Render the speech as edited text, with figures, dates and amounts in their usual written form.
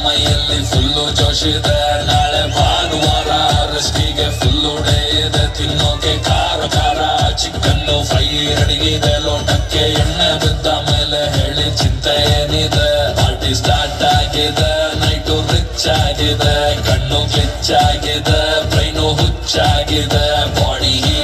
ಮೈಯಲ್ಲಿ ಫುಲ್ಲು ಜೋಶಿದೆ ನಾಳೆ ಭಾನುವಾರ ರಸ್ಟಿಗೆ ಫುಲ್ಲು ಡೇ ಇದೆ ತಿನ್ನೋಕೆ ಖಾರ ಖಾರ ಚಿಕನ್ನು ಫ್ರೈ ಅಡಿಗಿದೆ ಲೋಟಕ್ಕೆ ಎಣ್ಣೆ ಬಿದ್ದ ಮೇಲೆ ಹೇಳಿ ಚಿಂತೆ ಏನಿದೆ ಪಾರ್ಟಿ ಸ್ಟಾರ್ಟ್ ಆಗಿದೆ ನೈಟು ರಿಚ್ ಆಗಿದೆ ಕಣ್ಣು ಕ್ಲಿಚ್ ಆಗಿದೆ ಬ್ರೈನು ಹುಚ್ಚಾಗಿದೆ ಬಾಡಿ